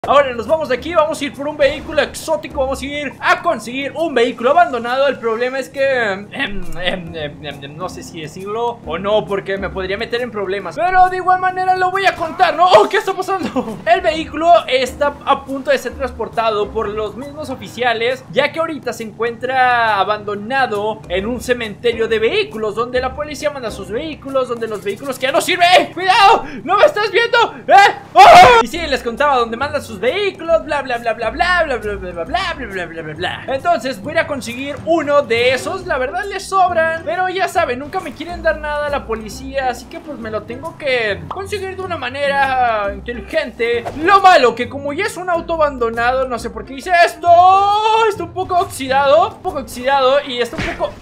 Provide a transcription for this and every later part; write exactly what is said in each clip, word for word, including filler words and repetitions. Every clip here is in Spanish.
Ahora nos vamos de aquí, vamos a ir por un vehículo exótico, vamos a ir a conseguir un vehículo abandonado. El problema es que eh, eh, eh, eh, no sé si decirlo o no, porque me podría meter en problemas, pero de igual manera lo voy a contar, ¿no? Oh, ¿qué está pasando? El vehículo está a punto de ser transportado por los mismos oficiales, ya que ahorita se encuentra abandonado en un cementerio de vehículos, donde la policía manda sus vehículos, donde los vehículos que ya no sirven. ¡Eh! ¡Cuidado! ¡No me estás viendo! ¿Eh? ¡Oh! Y sí, les contaba donde mandan sus vehículos, bla bla bla bla bla bla bla bla bla bla bla bla bla bla. Entonces voy a conseguir uno de esos. La verdad les sobran, pero ya saben, nunca me quieren dar nada a la policía, así que pues me lo tengo que conseguir de una manera inteligente. Lo malo que como ya es un auto abandonado, no sé por qué hice esto. Está un poco oxidado, un poco oxidado y está un poco...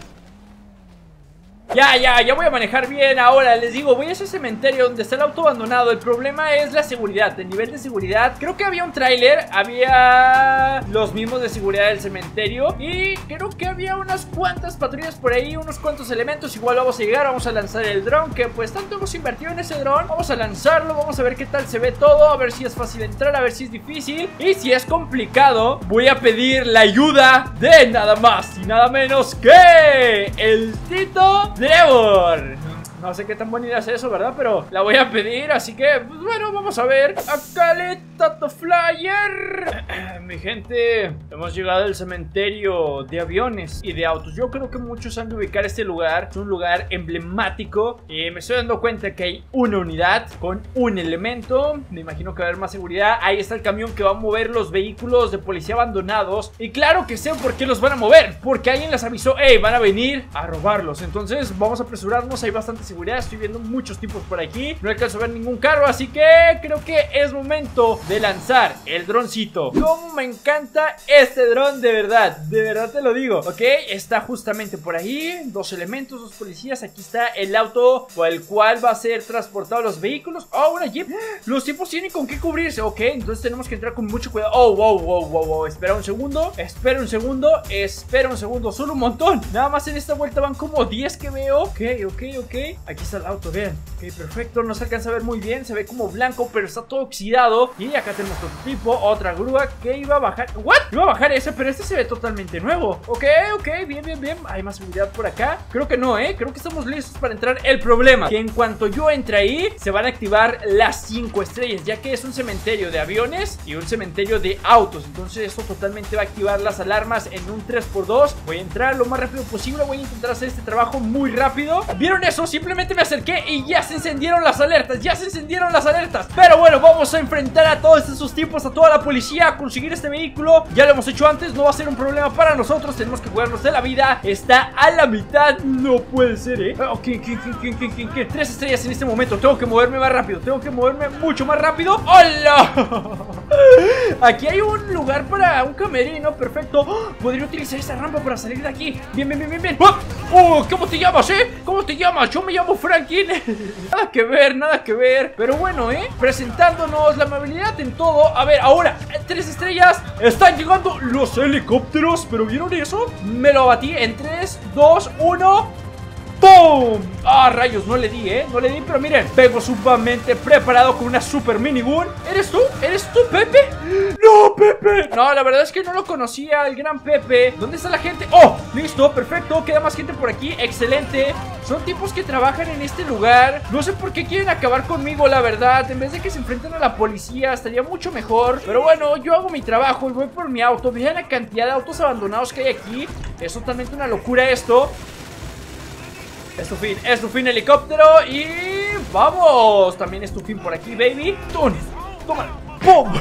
Ya, ya, ya voy a manejar bien. Ahora les digo, voy a ese cementerio donde está el auto abandonado. El problema es la seguridad, el nivel de seguridad. Creo que había un tráiler, había los mismos de seguridad del cementerio y creo que había unas cuantas patrullas por ahí, unos cuantos elementos. Igual vamos a llegar, vamos a lanzar el dron, que pues tanto hemos invertido en ese dron. Vamos a lanzarlo, vamos a ver qué tal se ve todo, a ver si es fácil entrar, a ver si es difícil. Y si es complicado, voy a pedir la ayuda de nada más y nada menos que el Tito Trevor. No sé qué tan buena idea es eso, ¿verdad? Pero la voy a pedir, así que, pues bueno, vamos a ver. Acá le Tato Flyer. Mi gente, hemos llegado al cementerio de aviones y de autos. Yo creo que muchos han de ubicar este lugar. Es un lugar emblemático y me estoy dando cuenta que hay una unidad con un elemento. Me imagino que va a haber más seguridad. Ahí está el camión que va a mover los vehículos de policía abandonados. Y claro que sé por qué los van a mover, porque alguien les avisó, hey, van a venir a robarlos. Entonces vamos a apresurarnos, hay bastante seguridad. Estoy viendo muchos tipos por aquí, no alcanzo a ver ningún carro, así que creo que es momento de lanzar el droncito. Como me encanta este dron, de verdad, de verdad te lo digo. Ok, está justamente por ahí, dos elementos, dos policías. Aquí está el auto por el cual va a ser transportado los vehículos. Oh, una jeep. Los tipos tienen con qué cubrirse. Ok, entonces tenemos que entrar con mucho cuidado. Oh, wow, wow, wow, wow. Espera un segundo, espera un segundo, espera un segundo, solo un montón. Nada más en esta vuelta van como diez que veo. Ok, ok, ok. Aquí está el auto, vean. Ok, perfecto, no se alcanza a ver muy bien. Se ve como blanco, pero está todo oxidado. Y acá tenemos otro tipo, otra grúa que iba a bajar. ¿What? Iba a bajar ese, pero este se ve totalmente nuevo. Ok, ok, bien, bien, bien. Hay más seguridad por acá. Creo que no, eh, creo que estamos listos para entrar. El problema, que en cuanto yo entre ahí, se van a activar las cinco estrellas, ya que es un cementerio de aviones y un cementerio de autos. Entonces esto totalmente va a activar las alarmas en un tres por dos. Voy a entrar lo más rápido posible. Voy a intentar hacer este trabajo muy rápido. ¿Vieron eso? Simplemente me acerqué y ya se encendieron las alertas. Ya se encendieron las alertas. Pero bueno, vamos a enfrentar a todos esos tipos, a toda la policía, a conseguir este vehículo. Ya lo hemos hecho antes, no va a ser un problema para nosotros. Tenemos que jugarnos de la vida. Está a la mitad. No puede ser, ¿eh? Ok, ¿qué, qué, qué, qué, qué? Tres estrellas en este momento. Tengo que moverme más rápido. Tengo que moverme mucho más rápido. ¡Hola! Aquí hay un lugar para un camerino. Perfecto. ¡Oh! Podría utilizar esta rampa para salir de aquí. Bien, bien, bien, bien, bien. ¡Oh! ¡Oh! ¿Cómo te llamas, eh? ¿Cómo te llamas? Yo me llamo Franklin. Nada que ver, nada que ver. Pero bueno, eh, presentándonos la amabilidad en todo. A ver, ahora, tres estrellas. Están llegando los helicópteros. ¿Pero vieron eso? Me lo abatí en tres, dos, uno. ¡Pum! ¡Ah, rayos! No le di, ¿eh? No le di, pero miren, vengo sumamente preparado con una super minigun. ¿Eres tú? ¿Eres tú, Pepe? ¡No, Pepe! No, la verdad es que no lo conocía, el gran Pepe. ¿Dónde está la gente? ¡Oh! Listo, perfecto. Queda más gente por aquí. Excelente. Son tipos que trabajan en este lugar. No sé por qué quieren acabar conmigo, la verdad. En vez de que se enfrenten a la policía, estaría mucho mejor. Pero bueno, yo hago mi trabajo y voy por mi auto. Vean la cantidad de autos abandonados que hay aquí. Es totalmente una locura esto. Es tu fin, es tu fin, helicóptero. Y vamos. También es tu fin por aquí, baby. Tunes, tómala. ¡Pum!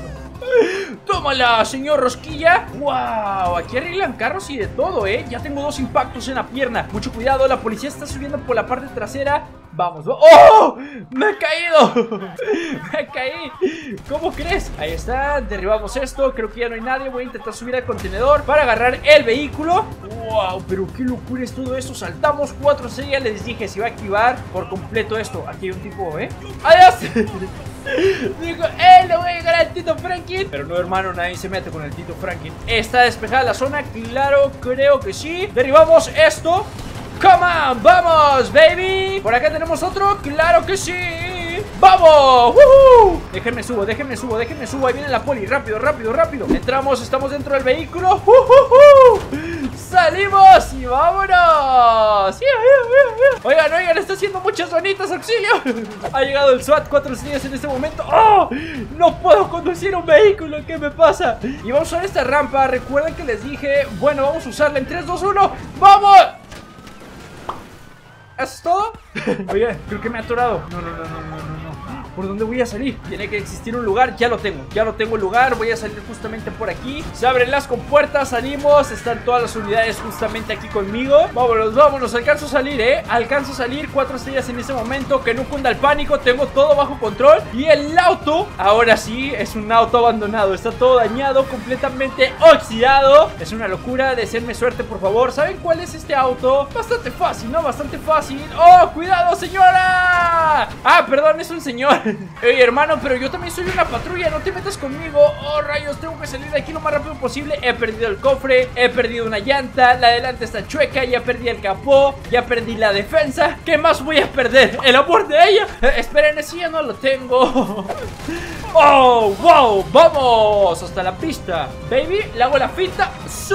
Tómala, señor Rosquilla. Wow, aquí arreglan carros y de todo, eh. Ya tengo dos impactos en la pierna. Mucho cuidado, la policía está subiendo por la parte trasera. Vamos, ¡oh! ¡Me he caído! ¡Me caí! ¿Cómo crees? Ahí está, derribamos esto. Creo que ya no hay nadie. Voy a intentar subir al contenedor para agarrar el vehículo. ¡Wow! Pero qué locura es todo esto. Saltamos cuatro estrellas. Les dije, se iba a activar por completo esto. Aquí hay un tipo, ¿eh? ¡Adiós! Digo, ¡eh! Le voy a llegar al Tito Franklin. Pero no, hermano, nadie se mete con el Tito Franklin. ¿Está despejada la zona? Claro, creo que sí. Derribamos esto. ¡Come on! ¡Vamos, baby! Por acá tenemos otro. ¡Claro que sí! ¡Vamos! ¡Woohoo! Déjenme subo, déjenme subo, déjenme subo. Ahí viene la poli, rápido, rápido, rápido. Entramos, estamos dentro del vehículo. ¡Uh! ¡Salimos! ¡Y vámonos! Oigan, oigan, está haciendo muchas donitas, auxilio. Ha llegado el SWAT, cuatro estrellas en este momento. ¡Oh! No puedo conducir un vehículo, ¿qué me pasa? Y vamos a usar esta rampa. Recuerden que les dije, bueno, vamos a usarla en tres, dos, uno. ¡Vamos! ¿Eso es todo? Oye, creo que me ha atorado. No, no, no, no, no, no. ¿Por dónde voy a salir? Tiene que existir un lugar, ya lo tengo. Ya lo tengo el lugar, voy a salir justamente por aquí. Se abren las compuertas, salimos. Están todas las unidades justamente aquí conmigo. Vámonos, vámonos, alcanzo a salir, eh Alcanzo a salir, cuatro estrellas en ese momento. Que no cunda el pánico, tengo todo bajo control. Y el auto, ahora sí, es un auto abandonado. Está todo dañado, completamente oxidado. Es una locura, deseenme suerte por favor. ¿Saben cuál es este auto? Bastante fácil, ¿no? Bastante fácil. ¡Oh, cuidado, señora! Ah, perdón, es un señor. Ey, hermano, pero yo también soy una patrulla, no te metas conmigo. Oh, rayos, tengo que salir de aquí lo más rápido posible. He perdido el cofre, he perdido una llanta, la delante está chueca, ya perdí el capó, ya perdí la defensa. ¿Qué más voy a perder? ¿El amor de ella? Eh, esperen, ese ya no lo tengo. Oh, wow, vamos hasta la pista. Baby, le hago la finta. ¡Sí!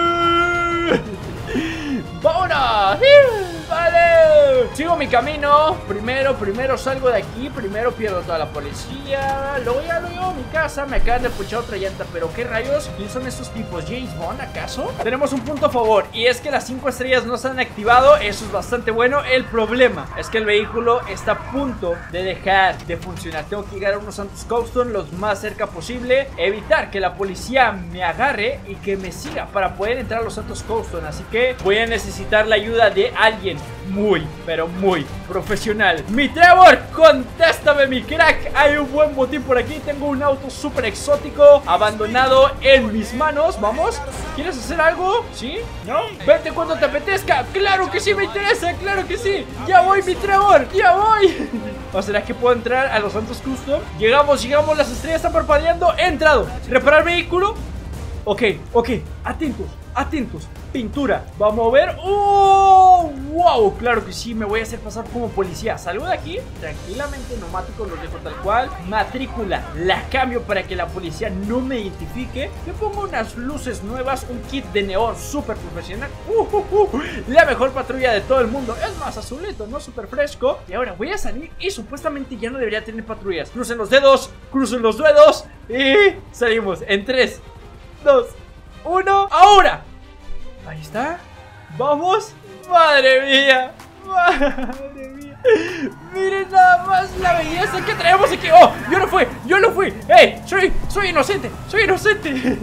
¡Vámonos! ¡Vale! Sigo mi camino. Primero, primero salgo de aquí. Primero pierdo toda la policía. Luego ya lo llevo a mi casa. Me acaban de puchar otra llanta. Pero ¿qué rayos? ¿Quién son estos tipos? ¿James Bond acaso? Tenemos un punto a favor. Y es que las cinco estrellas no se han activado. Eso es bastante bueno. El problema es que el vehículo está a punto de dejar de funcionar. Tengo que llegar a unos Santos Coaston lo más cerca posible. Evitar que la policía me agarre y que me siga para poder entrar a los Santos Coaston. Así que voy a necesitar la ayuda de alguien muy, pero muy profesional. Mi Trevor, contéstame, mi crack. Hay un buen botín por aquí. Tengo un auto súper exótico abandonado en mis manos. Vamos, ¿quieres hacer algo? ¿Sí? ¿No? Vete cuando te apetezca. Claro que sí, me interesa, claro que sí. Ya voy, mi Trevor, ya voy. ¿O será que puedo entrar a los Santos Custom? Llegamos, llegamos, las estrellas están parpadeando. He entrado, reparar vehículo. Ok, ok, atentos, atentos. Pintura, vamos a ver. ¡Oh! ¡Wow! Claro que sí, me voy a hacer pasar como policía. Salgo de aquí, tranquilamente, neumáticos los dejo tal cual. Matrícula, la cambio para que la policía no me identifique. Le pongo unas luces nuevas, un kit de neón súper profesional. Uh, uh, uh, la mejor patrulla de todo el mundo. Es más, azulito, ¿no? Súper fresco. Y ahora voy a salir y supuestamente ya no debería tener patrullas. Crucen los dedos, crucen los dedos. Y salimos en tres, dos, uno, ¡ahora! Ahí está. ¡Vamos! ¡Madre mía! ¡Madre mía! Miren nada más la belleza que traemos aquí. ¡Oh! ¡Yo no fui! ¡Yo no fui! ¡Ey! ¡Soy, soy inocente! ¡Soy inocente!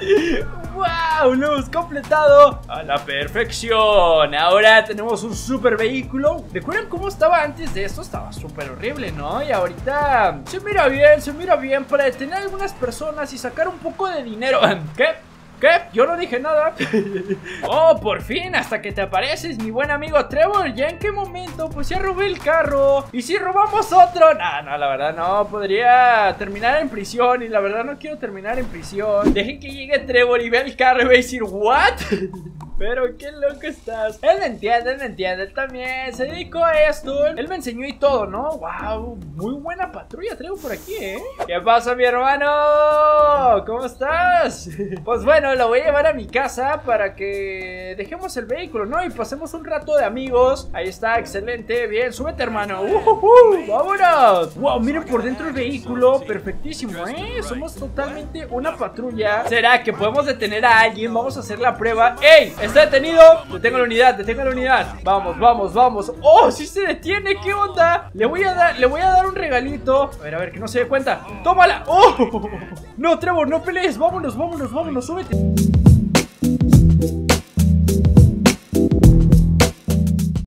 ¡Wow! Lo hemos completado a la perfección. Ahora tenemos un super vehículo. ¿Recuerdan cómo estaba antes de esto? Estaba súper horrible, ¿no? Y ahorita se mira bien, se mira bien para detener a algunas personas y sacar un poco de dinero. ¿Qué? ¿Qué? Yo no dije nada. Oh, por fin, hasta que te apareces, mi buen amigo Trevor. ¿Ya en qué momento? Pues ya robé el carro. ¿Y si robamos otro? No, no, la verdad no. Podría terminar en prisión. Y la verdad no quiero terminar en prisión. Dejen que llegue Trevor y vea el carro y va a decir, ¿what? Pero qué loco estás. Él me entiende, él me entiende. Él también se dedicó a esto. Él me enseñó y todo, ¿no? Wow, muy buena patrulla traigo por aquí, ¿eh? ¿Qué pasa, mi hermano? ¿Cómo estás? Pues bueno, lo voy a llevar a mi casa para que dejemos el vehículo, ¿no? Y pasemos un rato de amigos. Ahí está, excelente. Bien, súbete, hermano. uh, uh, uh, ¡Vámonos! Wow, miren por dentro el vehículo. Perfectísimo, ¿eh? Somos totalmente una patrulla. ¿Será que podemos detener a alguien? Vamos a hacer la prueba. ¡Ey! ¡Está detenido! Detengo la unidad, detengo la unidad. Vamos, vamos, vamos. ¡Oh! ¡Sí se detiene! ¿Qué onda? Le voy a dar, le voy a dar un regalito. A ver, a ver, que no se dé cuenta. ¡Tómala! ¡Oh! No, Trevor, no pelees. Vámonos, vámonos, vámonos. Súbete.